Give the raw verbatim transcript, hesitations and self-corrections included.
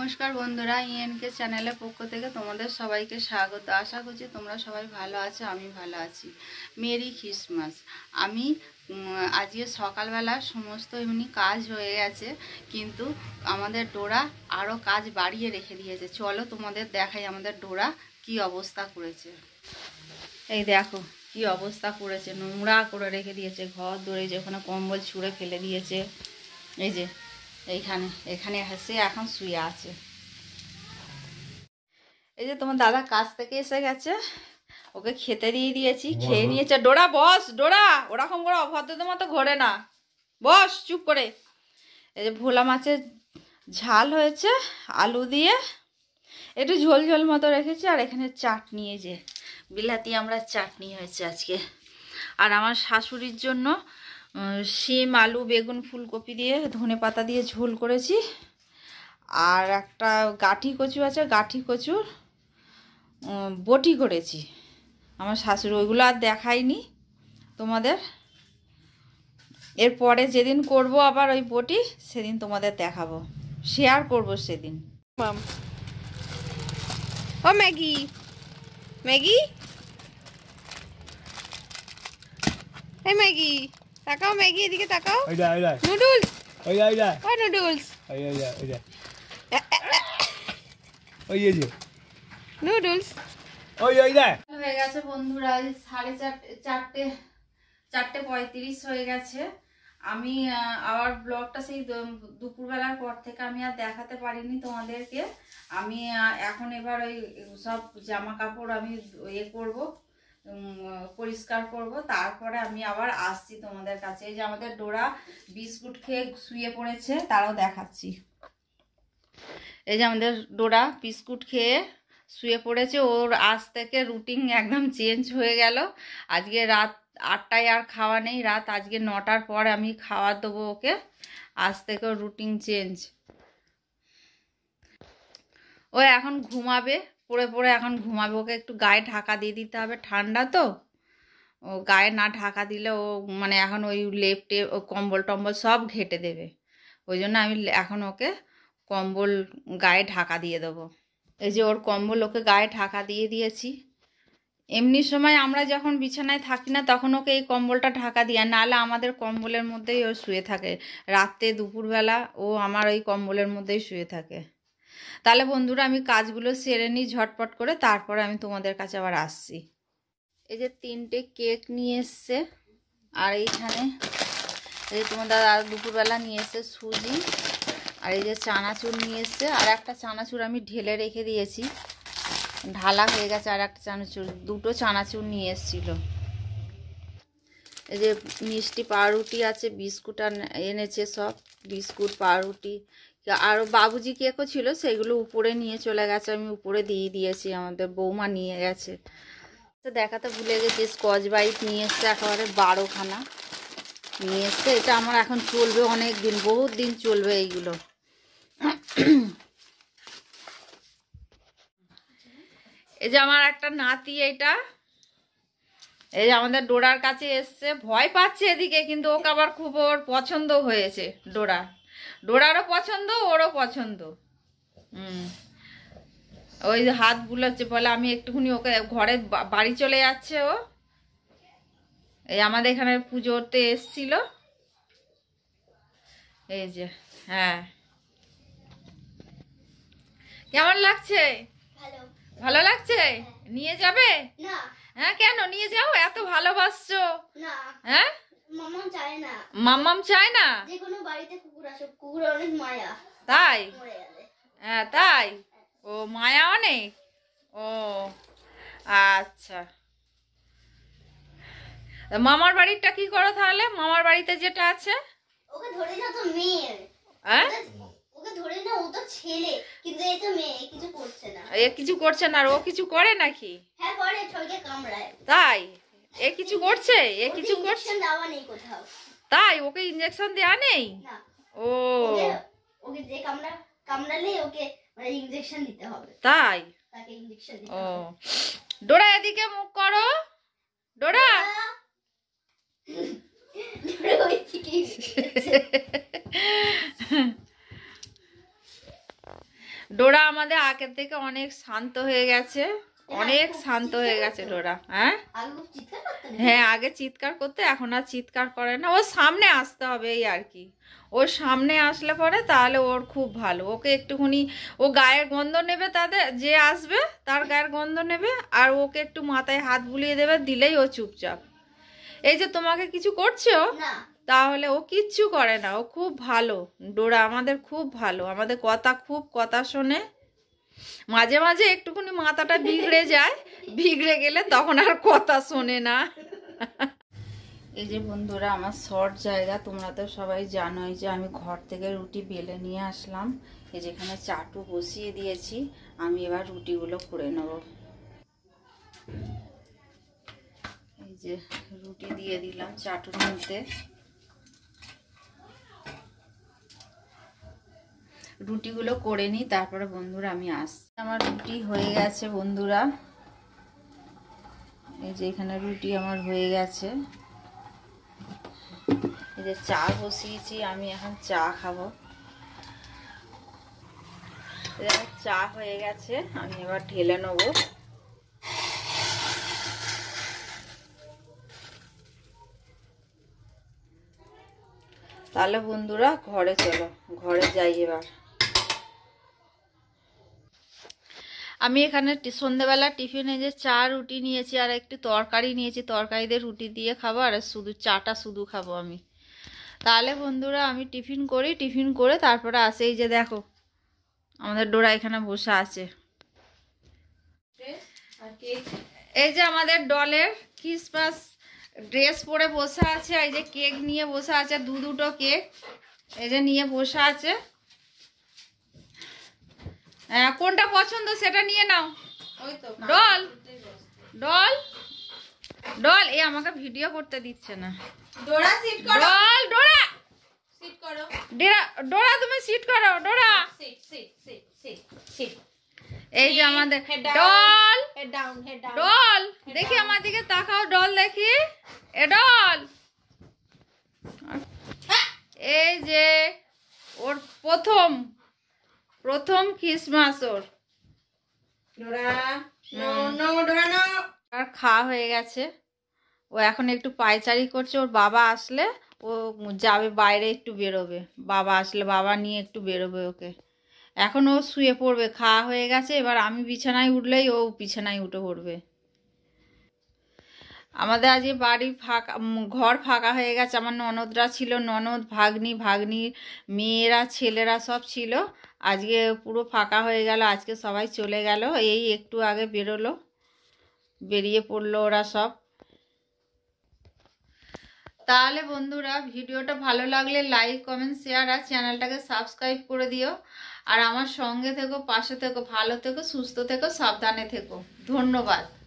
নমস্কার বন্ধুরা, ইএনকে চ্যানেলের পক্ষ থেকে তোমাদের সবাইকে স্বাগত। আশা করছি তোমরা সবাই ভালো আছো, আমি ভালো আছি। Merry Christmas. আমি আজকে সকালবেলা সমস্ত এমনি কাজ হয়ে গেছে, কিন্তু আমাদের ডোরা আরও কাজ বাড়িয়ে রেখে দিয়েছে। চলো তোমাদের দেখাই আমাদের ডোরা কি অবস্থা করেছে। এই দেখো কি অবস্থা করেছে, নোংরা করে রেখে দিয়েছে ঘর দৌড়ে, যে ওখানে কম্বল ছুঁড়ে ফেলে দিয়েছে। এই যে এইখানে এখানে সে এখন শুয়ে আছে। এই যে তোমার দাদা কাজ থেকে এসে গেছে, ওকে খেতে দিয়ে দিয়েছি, খেয়ে নিয়েছে। ডোরা বস, ডোরা ওরকম করে অভদ্রদের মতো ঘোরে না, বস চুপ করে। এই যে ভোলা মাছের ঝাল হয়েছে আলু দিয়ে, একটু ঝোল ঝোল মতো রেখেছি। আর এখানে চাটনি, এই যে বিলাতি আমরা চাটনি হয়েছে আজকে। আর আমার শাশুড়ির জন্য শিম আলু বেগুন ফুলকপি দিয়ে ধনে পাতা দিয়ে ঝোল করেছি। আর একটা গাঠি কচু আছে, গাঠি কচুর বটি করেছি আমার শাশুড়ি। ওইগুলো আর দেখাইনি তোমাদের, এরপরে যেদিন করব আবার ওই বটি, সেদিন তোমাদের দেখাবো, শেয়ার করব সেদিন। ও ম্যাগি, ম্যাগি, এই ম্যাগি তাকাও, ম্যাগি এদিকে তাকাও। নুডলস, ওই আইডা, ওই নুডলস, ওই আইডা, ওইডা, ওই এই যে নুডলস, ওই আইডা। হয়ে গেছে বন্ধুরা, সাড়ে চারটে চারটে চারটে পঁয়ত্রিশ হয়ে গেছে। আমি আবার ব্লগটা সেই দুপুরবেলার পর থেকে আমি আর দেখাতে পারিনি তোমাদেরকে। আমি এখন এবার ওই সব জামা কাপড় আমি ইয়ে করব, পরিষ্কার করব, তারপরে আমি আবার আসছি তোমাদের কাছে। এই যে আমাদের ডোরা বিস্কুট খেয়ে শুয়ে পড়েছে, তারাও দেখাচ্ছি। এই যে আমাদের ডোরা বিস্কুট খেয়ে শুয়ে পড়েছে। ওর আজ থেকে রুটিন একদম চেঞ্জ হয়ে গেল। আজকে রাত আটটায় আর খাওয়া নেই, রাত আজকে নটার পর আমি খাওয়া দেবো ওকে। আজ থেকে ওর রুটিন চেঞ্জ। ও এখন ঘুমাবে, পড়ে পড়ে এখন ঘুমাবে। ওকে একটু গায়ে ঢাকা দিয়ে দিতে হবে, ঠান্ডা তো। ও গায়ে না ঢাকা দিলে ও মানে এখন ওই লেপটে ও কম্বল টম্বল সব ঘেটে দেবে। ওই জন্য আমি এখন ওকে কম্বল গায়ে ঢাকা দিয়ে দেবো। এই যে ওর কম্বল ওকে গায়ে ঢাকা দিয়ে দিয়েছি। এমনি সময় আমরা যখন বিছানায় থাকি না, তখন ওকে এই কম্বলটা ঢাকা দিয়ে, নাহলে আমাদের কম্বলের মধ্যেই ও শুয়ে থাকে। রাতে দুপুরবেলা ও আমার ওই কম্বলের মধ্যেই শুয়ে থাকে। তাহলে বন্ধুরা আমি কাজগুলো সেরে নিই ঝটপট করে, তারপরে আমি তোমাদের কাছে আবার আসছি। এই যে তিনটে কেক নিয়ে এসছে, আর এইখানে এই তোমার দাদা দুপুরবেলা নিয়ে এসছে সুজি, আর এই যে চানাচুর নিয়ে এসছে। আর একটা চানাচুর আমি ঢেলে রেখে দিয়েছি, ঢালা হয়ে গেছে। আর একটা চানাচুর, দুটো চানাচুর নিয়ে এসেছিল। এই যে মিষ্টি পাউরুটি আছে, বিস্কুট এনেছে, সব বিস্কুট পাউরুটি। আরও বাবুজি কেকও ছিল, সেগুলো উপরে নিয়ে চলে গেছে, আমি উপরে দিয়ে দিয়েছি, আমাদের বৌমা নিয়ে গেছে। দেখাতে ভুলে গেছি, স্কচ ব্রাইট নিয়ে এসছে একেবারে বারোখানা নিয়ে এসছে। এটা আমার এখন চলবে অনেক দিন, বহুত দিন চলবে এইগুলো। এই যে আমার একটা নাতি, এইটা এই যে আমাদের ডোরার কাছে এসছে, ভয় পাচ্ছে এদিকে, কিন্তু ওকে আবার খুব ওর পছন্দ হয়েছে। ডোরা ডোরারও পছন্দ, ওরও পছন্দ। হুম, ওই যে হাত বুলাচ্ছে, বলে আমি একটুখানি ওকে ঘরে বাড়ি চলে যাচ্ছে ও। এই আমাদের এখানে পুজোতে এসছিল। এই যে হ্যাঁ, কেমন লাগছে? ভালো লাগছে? নিয়ে যাবে? হ্যাঁ, কেন নিয়ে যাও, এত ভালোবাসছো? হ্যাঁ, মাম্মাম চায় না, মাম্মাম চায় না, যে কোনো বাড়িতে কুকুর আসে, কুকুরের অনেক মায়া, তাই? হ্যাঁ তাই, ও মায়া অনেক। ও আচ্ছা, মামার বাড়িটা কি করো তাহলে? মামার বাড়িতে যেটা আছে ওকে ধরে না তো মেয়ে, হ্যাঁ ওকে ধরে না, ও তো ছেলে, কিন্তু এই তো মেয়ে, কিছু করছে না। এ কিছু করছে না, আর ও কিছু করে নাকি? হ্যাঁ করে, ঠকে কামড়ায়। তাই? এ কিছু করছে? এ কিছু করছে? ইনজেকশন দেওয়া নেই কোথাও। তাই? ওকে ইনজেকশন দেওয়া নেই? না। ও ওকে যে কামড়া কামড়ালে ওকে মানে ইনজেকশন দিতে হবে। তাই? তাকে ইনজেকশন দিতে হবে। ও ডোরা এদিকে মুখ করো, ডোরা। ডোরা ওই দিকে ডোরা আমাদের আগের থেকে অনেক শান্ত হয়ে গেছে, অনেক শান্ত হয়ে গেছে ডোরা। হ্যাঁ হ্যাঁ, আগে চিৎকার করতে, এখন আর চিৎকার করে না। ওর সামনে আসতে হবে এই আর কি, ওর সামনে আসলে পরে তাহলে ওর খুব ভালো। ওকে একটুখানি ও গায়ের গন্ধ নেবে, তাদের যে আসবে তার গায়ের গন্ধ নেবে, আর ওকে একটু মাথায় হাত বুলিয়ে দেবে, দিলেই ও চুপচাপ। এই যে তোমাকে কিছু করছো তাহলে ও কিচ্ছু করে না, ও খুব ভালো। ডোরা আমাদের খুব ভালো, আমাদের কথা খুব কথা শোনে। মাঝে মাঝে একটুখানি মাথাটা বিগড়ে যায়, বিগড়ে গেলে তখন আর কথা শোনে না। এই যে বন্ধুরা আমার শর্ট জায়গা, তোমরা তো সবাই জানোই যে আমি ঘর থেকে রুটি বেলে নিয়ে আসলাম। এই যেখানে চাটু বসিয়ে দিয়েছি, আমি এবার রুটিগুলো করে নেব। এই যে রুটি দিয়ে দিলাম চাটুর মধ্যে। রুটিগুলো করে নিই, তারপরে বন্ধুরা আমি আসছি। আমার রুটি হয়ে গেছে বন্ধুরা, এই যে এখানে রুটি আমার হয়ে গেছে। এই যে চা বসিয়েছি, আমি এখন চা খাবো। চা হয়ে গেছে, আমি এবার ঢেলে নেবো। তাহলে বন্ধুরা ঘরে চলো, ঘরে যাই এবার। আমি এখানে সন্ধ্যেবেলা টিফিনে যে চা রুটি নিয়েছি আর একটু তরকারি নিয়েছি, তরকারি দিয়ে রুটি দিয়ে খাবো, আর শুধু চাটা শুধু খাবো আমি। তাহলে বন্ধুরা আমি টিফিন করি, টিফিন করে তারপরে আসে। এই যে দেখো আমাদের ডোরা এখানে বসে আছে। এই যে আমাদের ডলের ক্রিসমাস ড্রেস পরে বসে আছে, এই যে কেক নিয়ে বসে আছে, দু দুটো কেক এই যে নিয়ে বসে আছে। হ্যাঁ, কোনটা পছন্দ সেটা নিয়ে নাও। ডল ডল ডল এ আমাকে ভিডিও করতে দিচ্ছে না। ডোরা সিট করো, ডল ডোরা সিট করো, ডোরা ডোরা তুমি সিট করো, Dora sit sit sit sit sit. এই যে আমাদের doll, head down head down. Doll দেখি আমার দিকে তাকাও, ডল দেখি, এ ডল। এই যে ওর প্রথম প্রথম ক্রিসমাস ওর। আর খাওয়া হয়ে গেছে, ও এখন একটু পায়চারি করছে। ওর বাবা আসলে ও যাবে বাইরে, একটু বেরোবে, বাবা আসলে বাবা নিয়ে একটু বেরোবে ওকে। এখন ও শুয়ে পড়বে, খাওয়া হয়ে গেছে। এবার আমি বিছানায় উঠলেই ও বিছানায় উঠে পড়বে। আমাদের আজকে বাড়ি ফাঁকা, ঘর ফাঁকা হয়ে গেছে। আমার ননদরা ছিল, ননদ ভাগ্নি ভাগ্নির মেয়েরা ছেলেরা সব ছিল, আজকে পুরো ফাঁকা হয়ে গেল। আজকে সবাই চলে গেল, এই একটু আগে বেরোলো, বেরিয়ে পড়লো ওরা সব। তাহলে বন্ধুরা ভিডিওটা ভালো লাগলে লাইক কমেন্ট শেয়ার আর চ্যানেলটাকে সাবস্ক্রাইব করে দিও। আর আমার সঙ্গে থেকো, পাশে থেকো, ভালো থেকো, সুস্থ থেকো, সাবধানে থেকো। ধন্যবাদ।